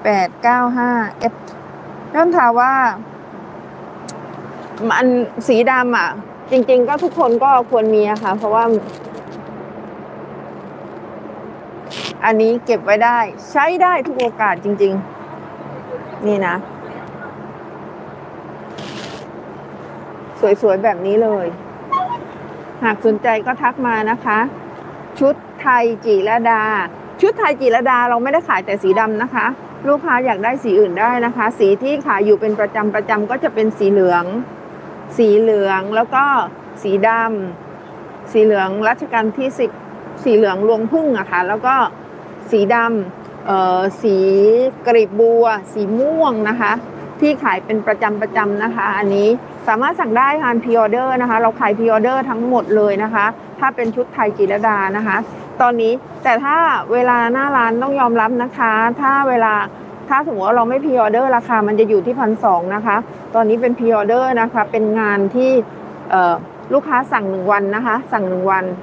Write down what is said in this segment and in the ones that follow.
895F เริ่มถามว่ามันสีดำอ่ะจริงๆก็ทุกคนก็ควรมีอะค่ะเพราะว่าอันนี้เก็บไว้ได้ใช้ได้ทุกโอกาสจริงๆนี่นะสวยๆแบบนี้เลยหากสนใจก็ทักมานะคะชุดไทยจิรดาชุดไทยจิรดาเราไม่ได้ขายแต่สีดำนะคะลูกค้าอยากได้สีอื่นได้นะคะสีที่ขายอยู่เป็นประจำก็จะเป็นสีเหลืองแล้วก็สีดำสีเหลืองรัชกาลที่10สีเหลืองรวงผึ้งอะค่ะแล้วก็สีดำสีกลีบบัวสีม่วงนะคะที่ขายเป็นประจำนะคะอันนี้สามารถสั่งได้ทางพรีออเดอร์นะคะเราขายพรีออเดอร์ทั้งหมดเลยนะคะถ้าเป็นชุดไทยจิรดานะคะตอนนี้แต่ถ้าเวลาหน้าร้านต้องยอมรับนะคะถ้าสมมติว่าเราไม่พรีออเดอร์ราคามันจะอยู่ที่1,200นะคะตอนนี้เป็นพรีออเดอร์นะคะเป็นงานที่ลูกค้าสั่ง1วันนะคะสั่ง1วัน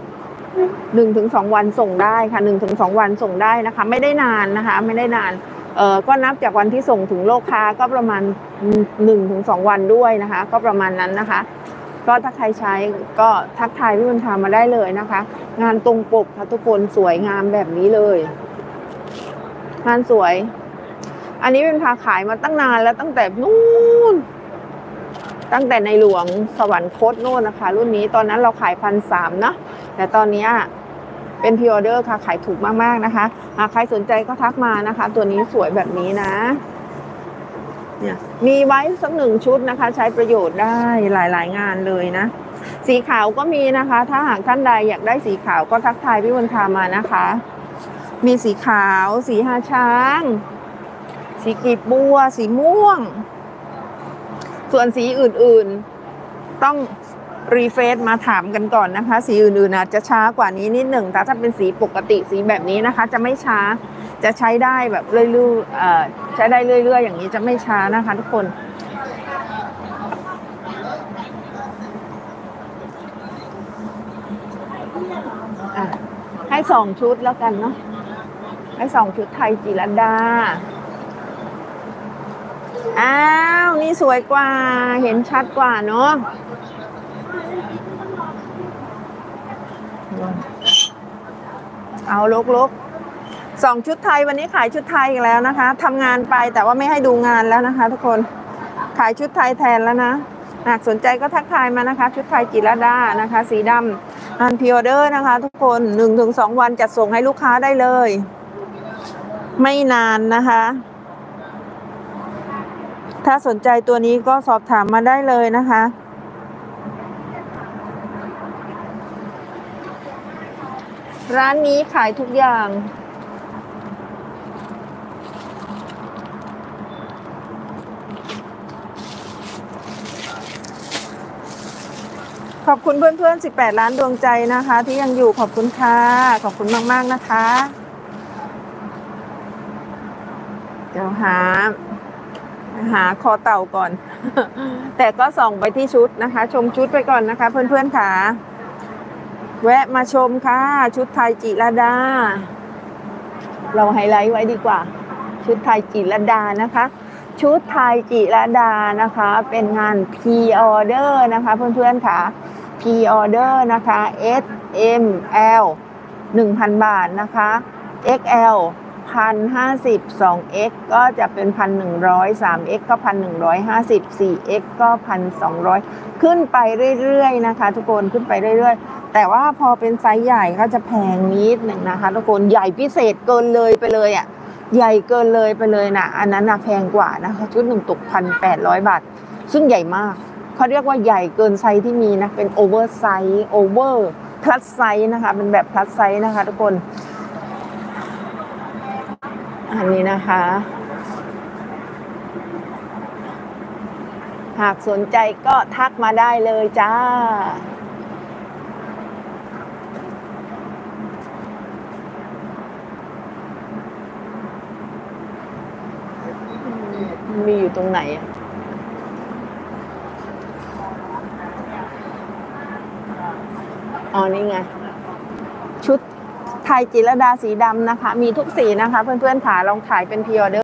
1-2 วันส่งได้ค่ะ1-2 วันส่งได้นะคะไม่ได้นานนะคะไม่ได้นานก็นับจากวันที่ส่งถึงลูกค้าก็ประมาณ1-2 วันด้วยนะคะก็ประมาณนั้นนะคะก็ถ้าใครใช้ก็ทักทายพี่บุญธรรมมาได้เลยนะคะงานตรงปกค่ะทุกคนสวยงามแบบนี้เลยงานสวยอันนี้เป็นพาขายมาตั้งนานแล้วตั้งแต่นู่นตั้งแต่ในหลวงสวรรคตโน่นนะคะรุ่นนี้ตอนนั้นเราขาย1,300นะแต่ตอนนี้เป็นพรีออเดอร์ค่ะขายถูกมากๆนะคะหากใครสนใจก็ทักมานะคะตัวนี้สวยแบบนี้นะเนี่ยมีไว้สัก1ชุดนะคะใช้ประโยชน์ได้หลายๆงานเลยนะสีขาวก็มีนะคะถ้าหากท่านใดอยากได้สีขาวก็ทักทายพี่บุญธรรมมานะคะมีสีขาวสีหาช้างสีกลีบบัวสีม่วงส่วนสีอื่นๆต้องรีเฟรชมาถามกันก่อนนะคะสีอื่นๆอาจจะช้ากว่านี้นิดหนึ่งแต่ถ้าเป็นสีปกติสีแบบนี้นะคะจะไม่ช้าจะใช้ได้แบบเรื่อยๆใช้ได้เรื่อยๆอย่างนี้จะไม่ช้านะคะทุกคนให้2ชุดแล้วกันเนาะให้2ชุดไทยจิรดาอ้าวนี่สวยกว่าเห็นชัดกว่าเนาะเอาลก2ชุดไทยวันนี้ขายชุดไทยอีกแล้วนะคะทำงานไปแต่ว่าไม่ให้ดูงานแล้วนะคะทุกคนขายชุดไทยแทนแล้วนะหากสนใจก็ทักทายมานะคะชุดไทยจิรดานะคะสีดำงานพรีออเดอร์นะคะทุกคน 1-2 วันจัดส่งให้ลูกค้าได้เลยไม่นานนะคะถ้าสนใจตัวนี้ก็สอบถามมาได้เลยนะคะร้านนี้ขายทุกอย่างขอบคุณเพื่อนๆ18 ล้านดวงใจนะคะที่ยังอยู่ขอบคุณค่ะขอบคุณมากๆนะคะเดี๋ยวหาคอเต่าก่อน แต่ก็ส่องไปที่ชุดนะคะชมชุดไปก่อนนะคะเพื่อนๆค่ะแวะมาชมค่ะชุดไทยจิรดาเราไฮไลท์ไว้ดีกว่าชุดไทยจิรดานะคะชุดไทยจิรดานะคะเป็นงานพรีออเดอร์นะคะเพื่อนๆค่ะพรีออเดอร์นะคะ S M L 1,000 บาทนะคะ XL 1,050 2X ก็จะเป็น 1,100 3X ก็ 1,150 4X ก็ 1,200 ขึ้นไปเรื่อยๆนะคะทุกคนขึ้นไปเรื่อยๆแต่ว่าพอเป็นไซส์ใหญ่ก็จะแพงนิดหนึ่งนะคะทุกคนใหญ่พิเศษเกินเลยไปเลยอ่ะใหญ่เกินเลยไปเลยนะอันนั้นนะแพงกว่านะคะชุดหนึ่งตก 1,800 บาทซึ่งใหญ่มากเขาเรียกว่าใหญ่เกินไซส์ที่มีนะเป็นโอเวอร์ไซส์โอเวอร์พลัสไซส์นะคะเป็นแบบพลัสไซส์นะคะทุกคนอันนี้นะคะหากสนใจก็ทักมาได้เลยจ้ามีอยู่ตรงไหนอ่ะอ๋อนี่ไงชุดไทยจิรดาสีดำนะคะมีทุกสีนะคะเพื่อนๆค่ะลองขายเป็นพรีออเดอร์